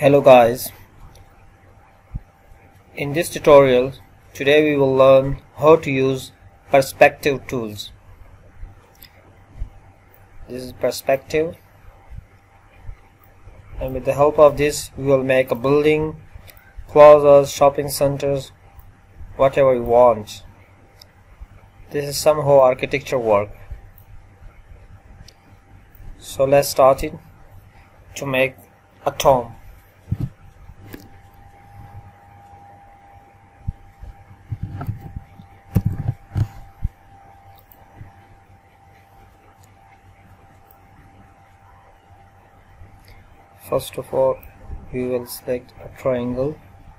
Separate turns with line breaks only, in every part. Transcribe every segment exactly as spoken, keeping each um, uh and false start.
Hello guys, in this tutorial today we will learn how to use perspective tools. This is perspective, and with the help of this we will make a building, plazas, shopping centers, whatever you want. This is somehow architecture work. So let's start it to make a tomb. First of all, we will select a triangle.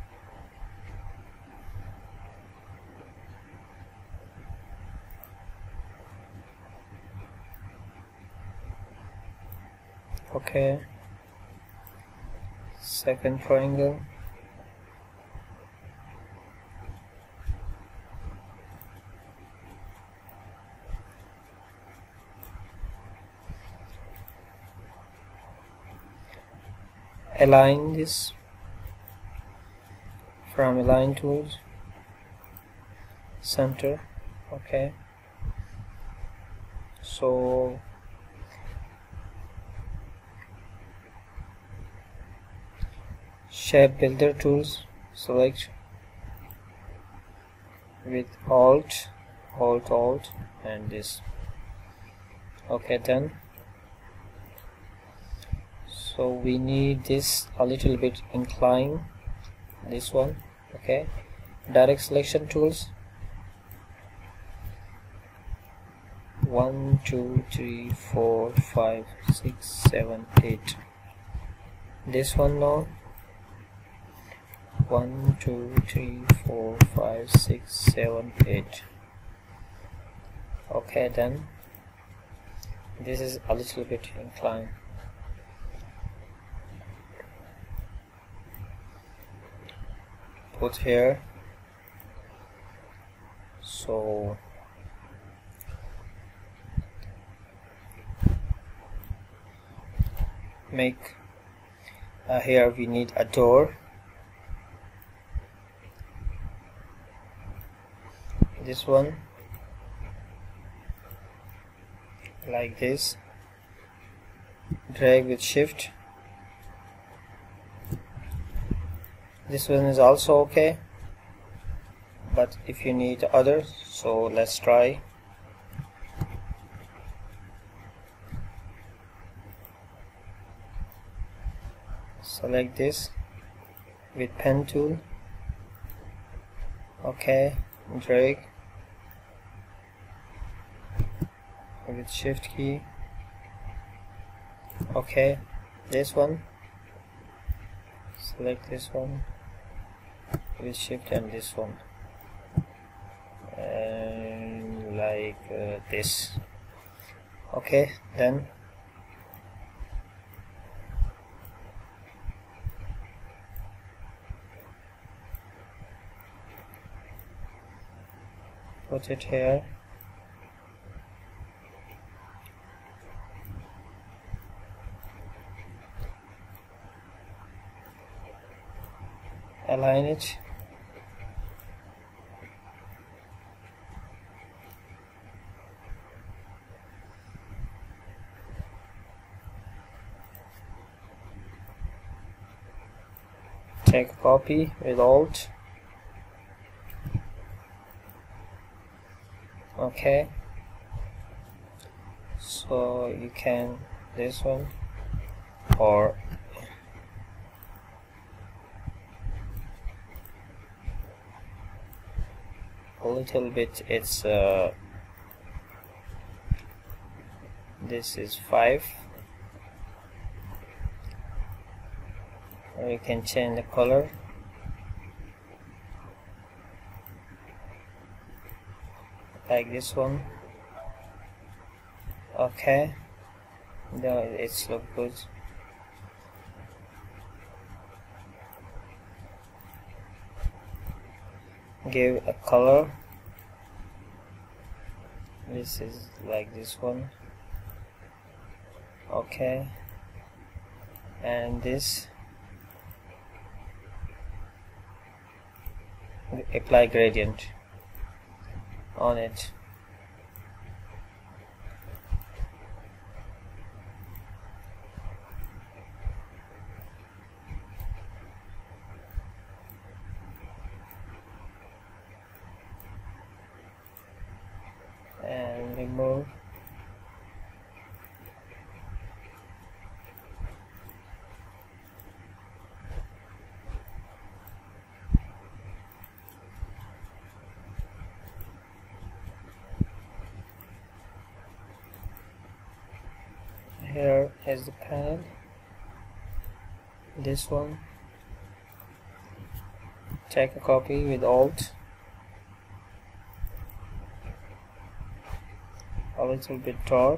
Okay. Second triangle. Align this from align tools, center. Okay, so shape builder tools, select with alt alt alt and this. Okay, done. So we need this a little bit incline, this one. Okay, direct selection tools, one two three four five six seven eight. This one now, one two three four five six seven eight. Okay, then this is a little bit inclined. Put here, so make uh, here we need a door. This one like this, drag with shift. This one is also okay, but if you need others, so let's try. Select this with pen tool. Okay, drag with shift key. Okay, this one, select this one with shift and this one, and like uh, this. Okay, then put it here. Align it. Take a copy with alt. Okay, so you can this one, or a little bit, it's uh, this is five, or you can change the color. Like this one. Okay, no, it's look good. Give a color. This is like this one. Okay, and this apply gradient on it. And remove. Here is the panel, this one. Take a copy with Alt, a little bit dark.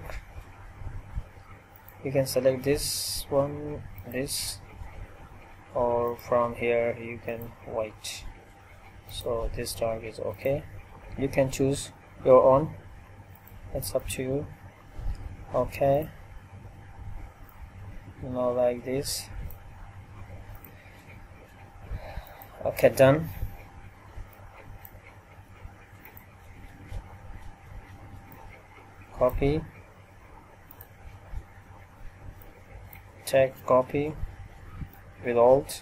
You can select this one, this, or from here you can white. So this dark is okay. You can choose your own, it's up to you. Okay, now like this. Okay, done. Copy, take copy with Alt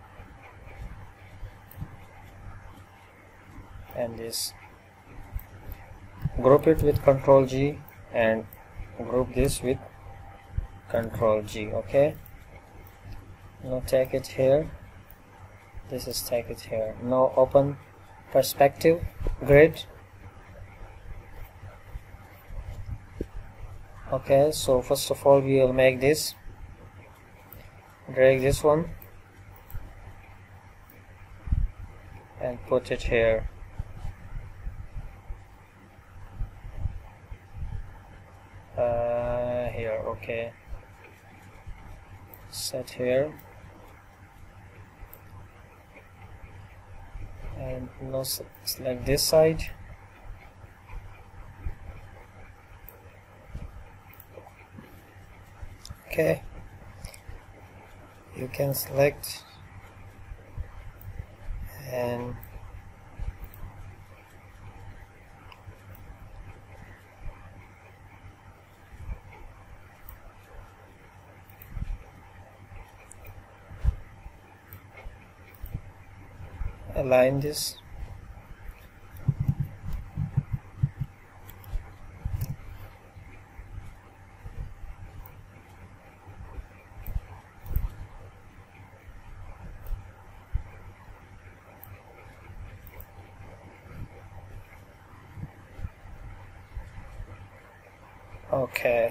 and this, group it with Control G and group this with Control G. Okay, now take it here, this is take it here. Now open perspective grid. Okay, so first of all we will make this, drag this one and put it here. Uh, here, okay, set here, and now select this side. Okay, you can select and align this. Okay,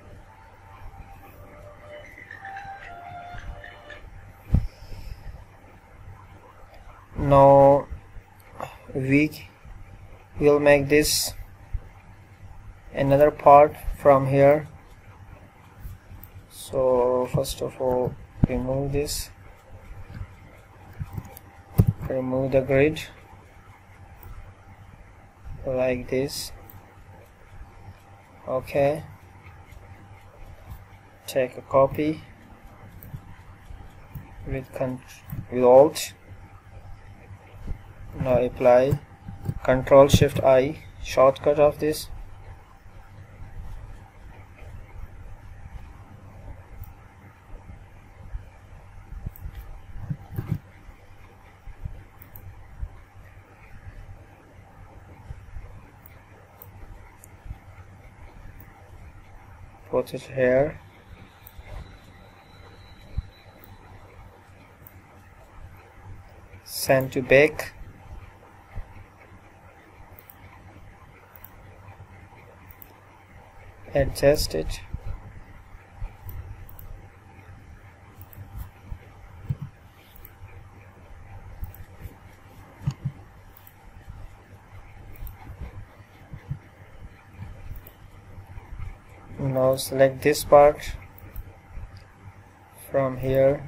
now we will make this another part from here. So first of all remove this, remove the grid like this. Okay, take a copy with con with Alt. Now apply Control Shift I, shortcut of this. Put it here. Send to back. Adjust it. Now select this part from here,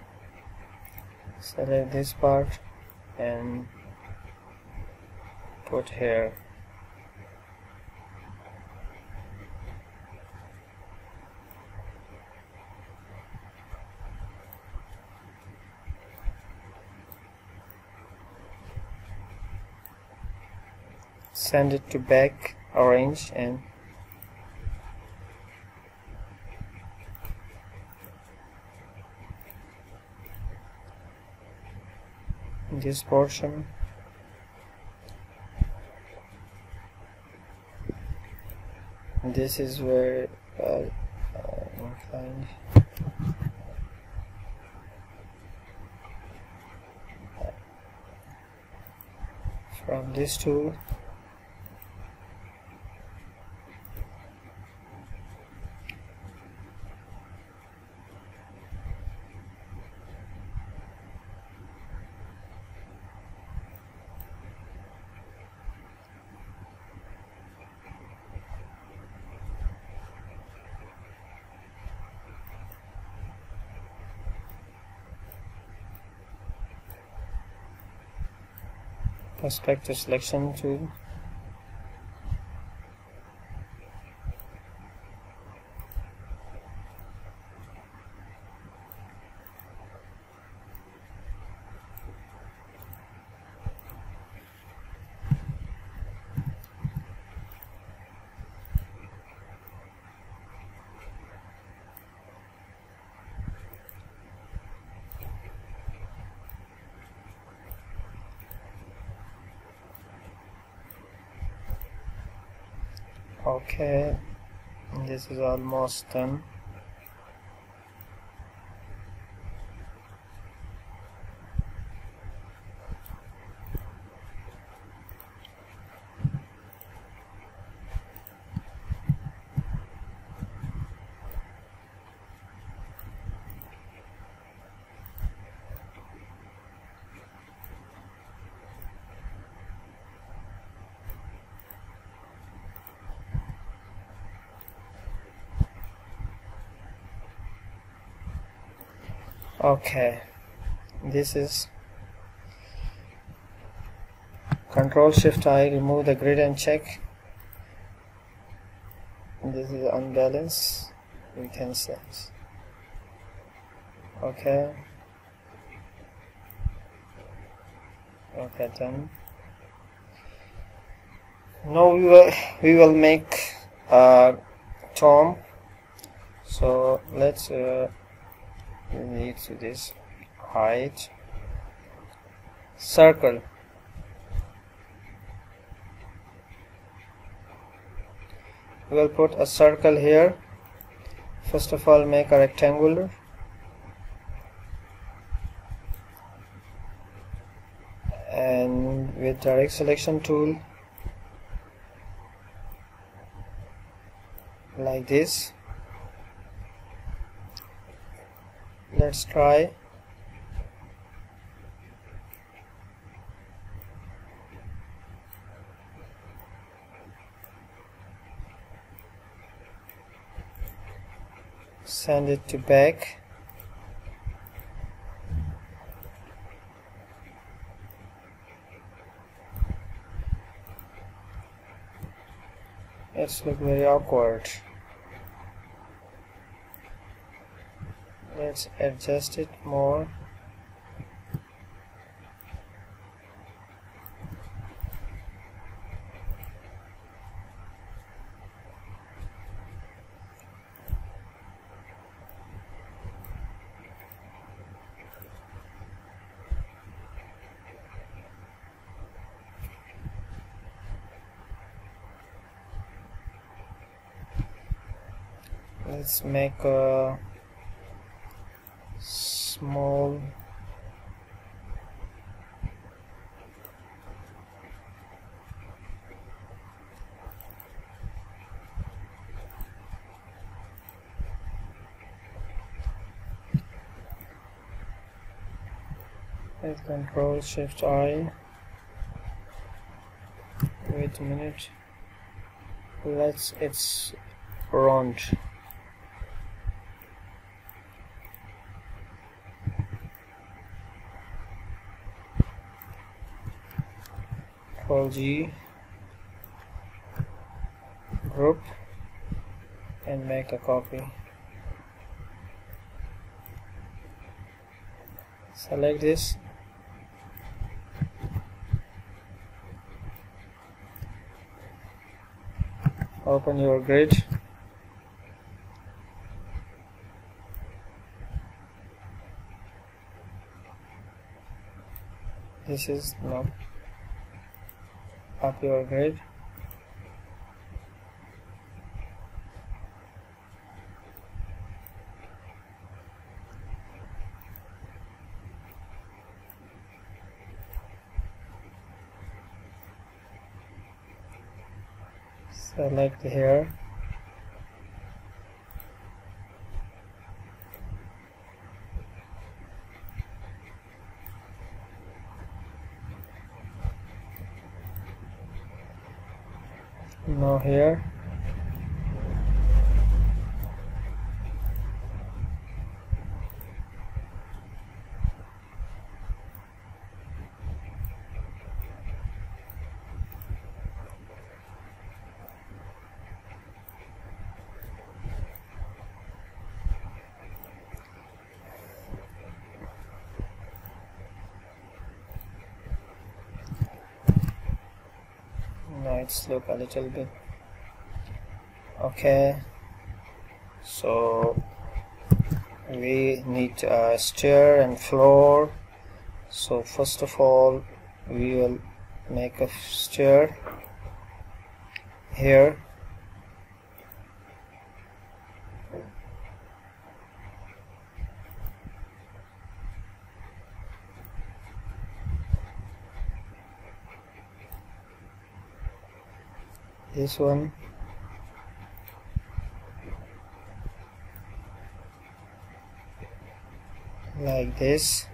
select this part and put here. send it to back arrange and this portion. This is where uh, uh, inclined. From this tool, perspective selection tool, okay, this is almost done. Okay, this is Control Shift I, remove the grid and check. This is unbalanced, we can sense. Okay, okay, done. Now we will we will make uh, Tom. So let's uh, we need to this height circle. We will put a circle here. First of all, make a rectangular. And with direct selection tool, like this. Let's try. Send it to back. It's look very awkward. Let's adjust it more. Let's make a small let's Control Shift I. Wait a minute. Let's it's round. Control G, group, and make a copy. Select this open your grid. This is no up your grid. Select here. Now here. Now it's look a little bit okay. So we need a stair and floor. So first of all we will make a stair here. This one, like this.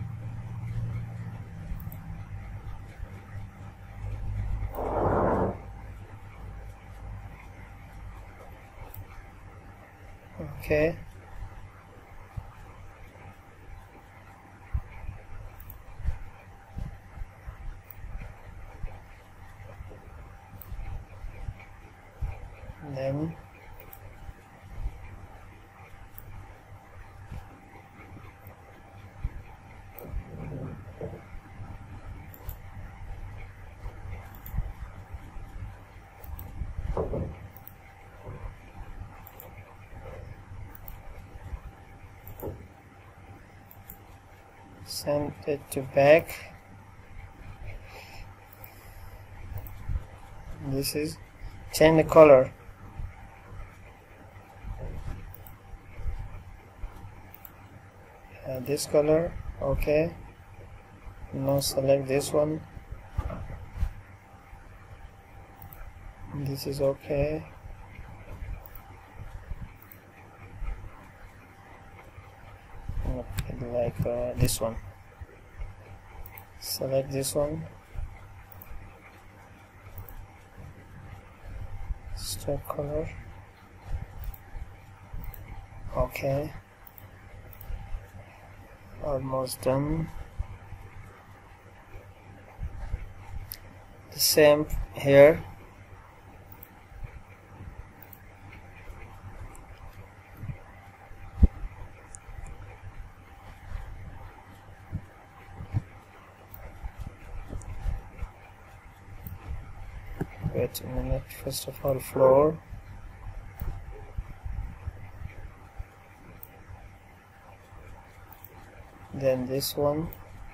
Okay. Then send it to back. This is change the color. Uh, this color, okay. Now select this one. This is okay. Like uh, this one. Select this one. Strip color. Okay. Almost done. The same here. Wait a minute. First of all, floor. Then this one.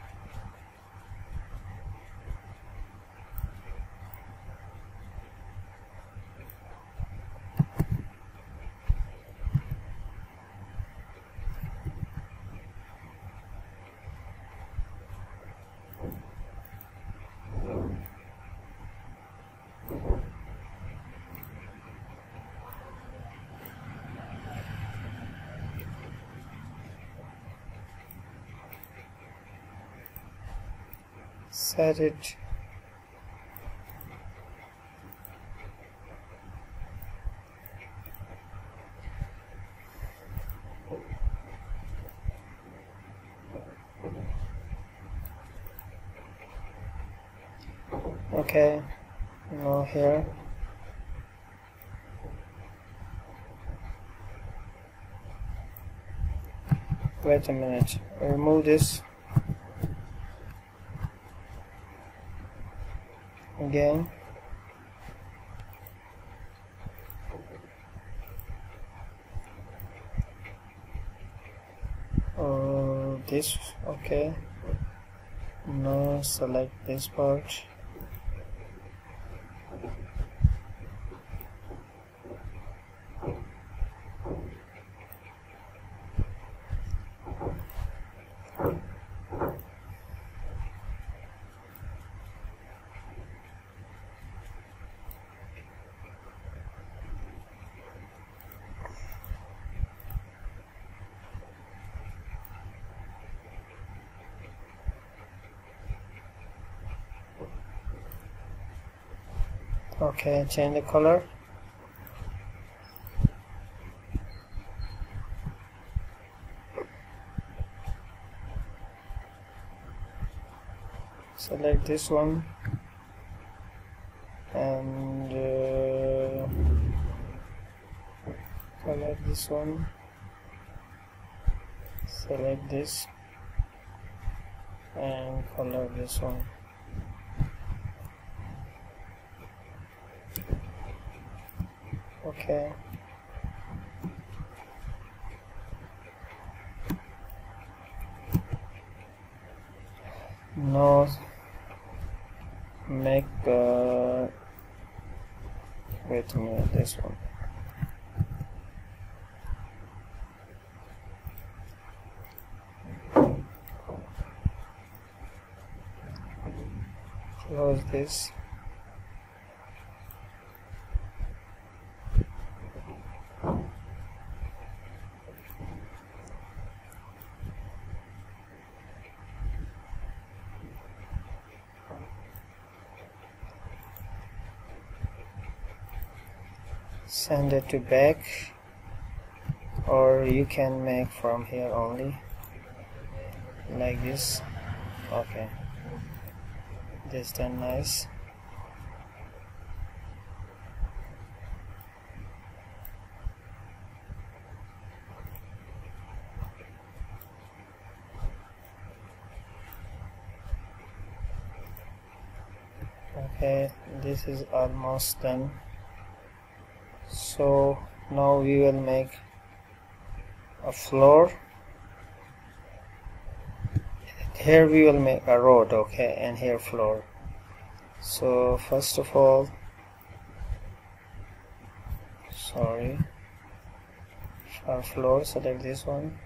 Set it. Okay, now here. Wait a minute, remove this. Again. this. Okay, now select this part. Okay, change the color. Select this one and uh, select this one, select this and color this one. Okay, now make uh, wait a minute, this one. Close this. Send it to back, or you can make from here only, like this. Okay, this done nice. Okay, this is almost done. So now we will make a floor. Here we will make a road, okay, and here floor. So first of all, sorry, for floor, select this one.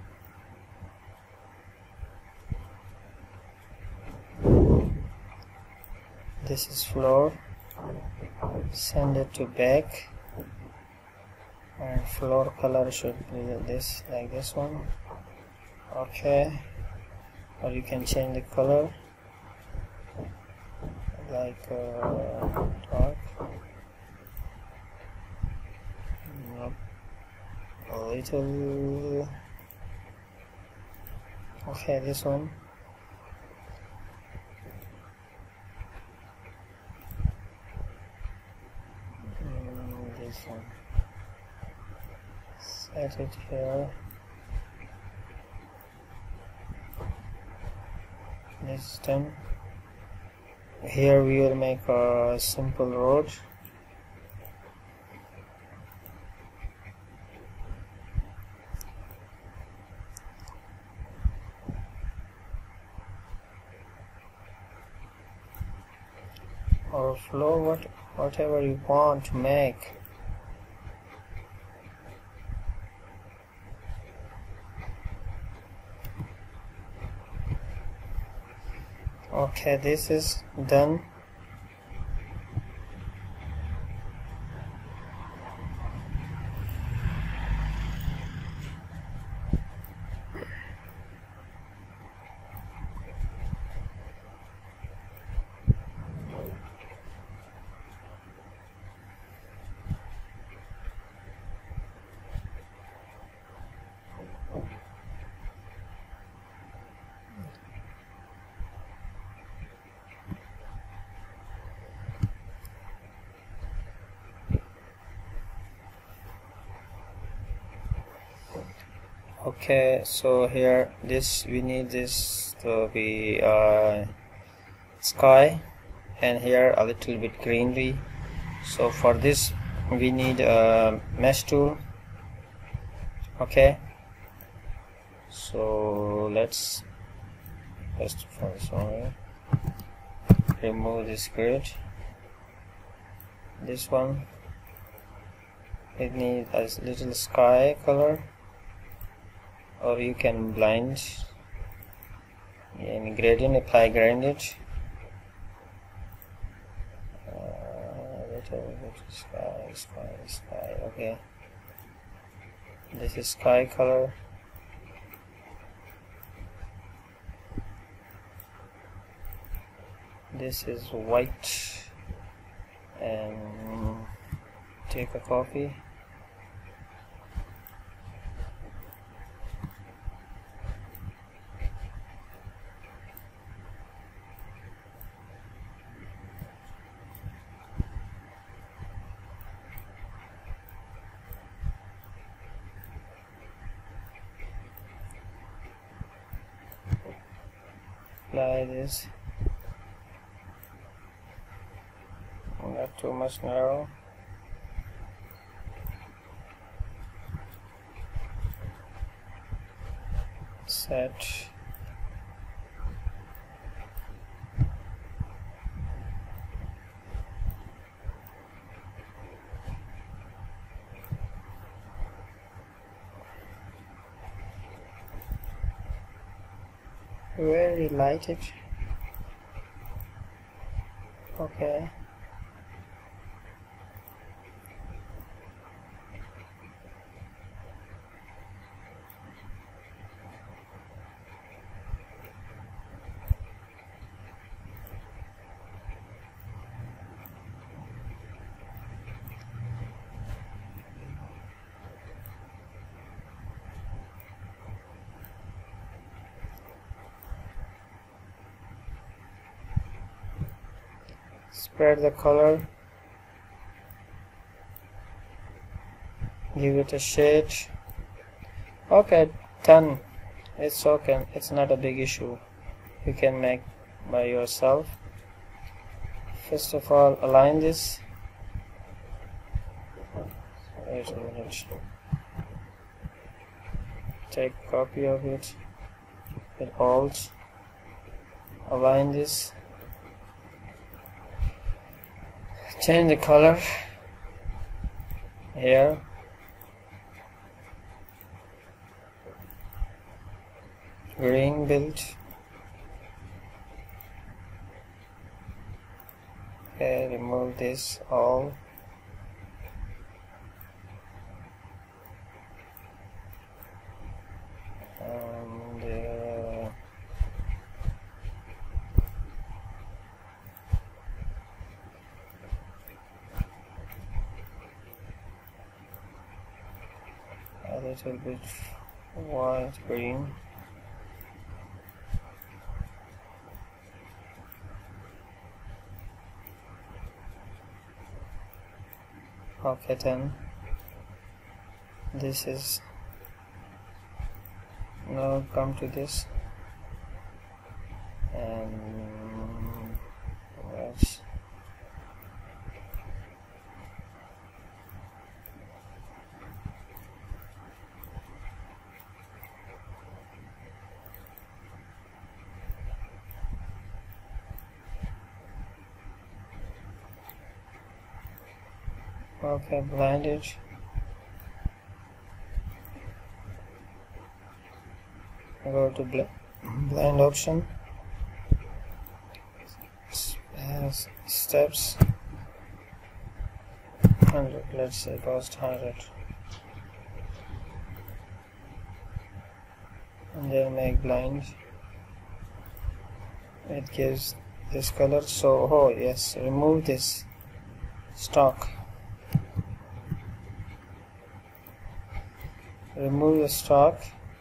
This is floor. Send it to back. And floor color should be this, like this one. Okay, or you can change the color, like uh, dark, nope. A little. Okay, this one. Mm, this one. Set it here. This is done. Here we will make a simple road. Or floor, what whatever you want to make. Okay, this is done. Okay, so here this we need this to be uh, sky, and here a little bit greenery. So for this we need a mesh tool. Okay, So let's first of all sorry remove this grid. This one, it needs a little sky color, or you can blind in gradient, apply gradient. Uh, little bit sky, sky, sky. Okay, this is sky color. This is white, and take a copy. Apply this. Not too much narrow. Set. Very light it. Okay. Spread the color, give it a shade. Okay, done. It's okay, it's not a big issue. You can make by yourself. First of all, align this. Wait a minute. Take a copy of it. Hit Alt. Align this. Change the color here. Green build. Okay, remove this all. And uh, a little bit white, green. Okay, then this is now come to this and let's okay, blind it. Go to bl blind option. S steps. one hundred. Let's say cost one hundred. And then make blind. It gives this color. So, oh yes, remove this stock. Remove the stock.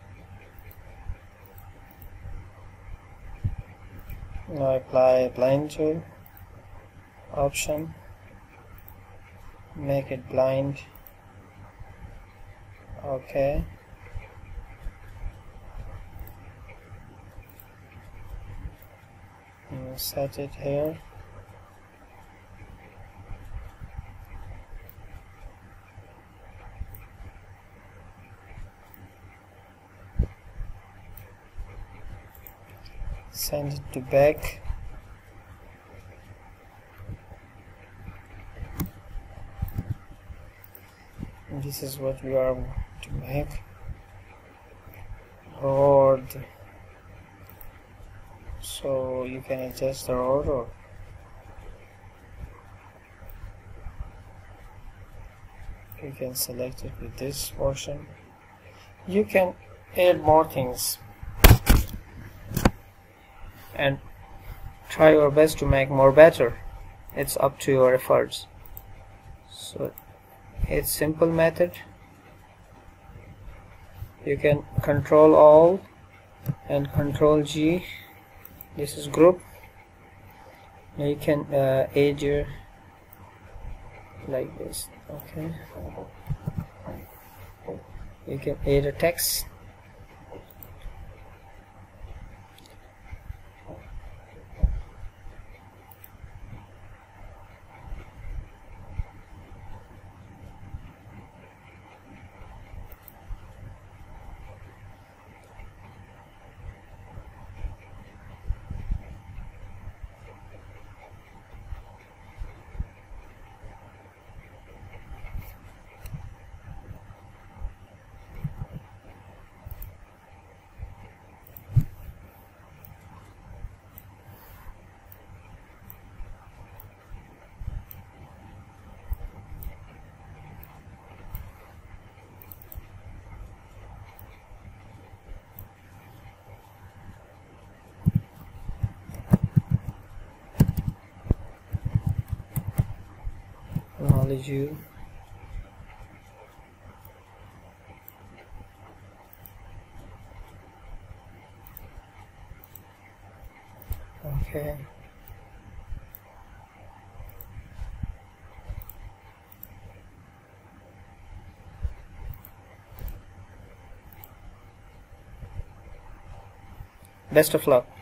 Now apply blind tool option. Make it blind. Okay. And set it here. send it to back. And this is what we are to make. Road. So you can adjust the road, or you can select it with this portion. You can add more things and try your best to make more better. It's up to your efforts. So it's simple method. You can control all and control G. This is group. Now you can uh, add your like this. Okay, you can add a text. Acknowledge you. Okay. Best of luck.